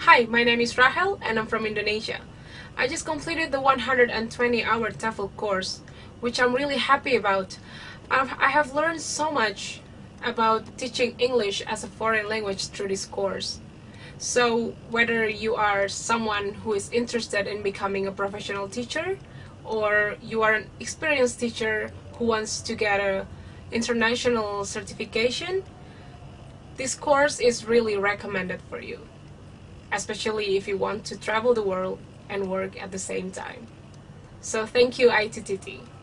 Hi, my name is Rahel and I'm from Indonesia. I just completed the 120-hour TEFL course, which I'm really happy about. I have learned so much about teaching English as a foreign language through this course. So whether you are someone who is interested in becoming a professional teacher, or you are an experienced teacher who wants to get an international certification, this course is really recommended for you, especially if you want to travel the world and work at the same time. So thank you, ITTT.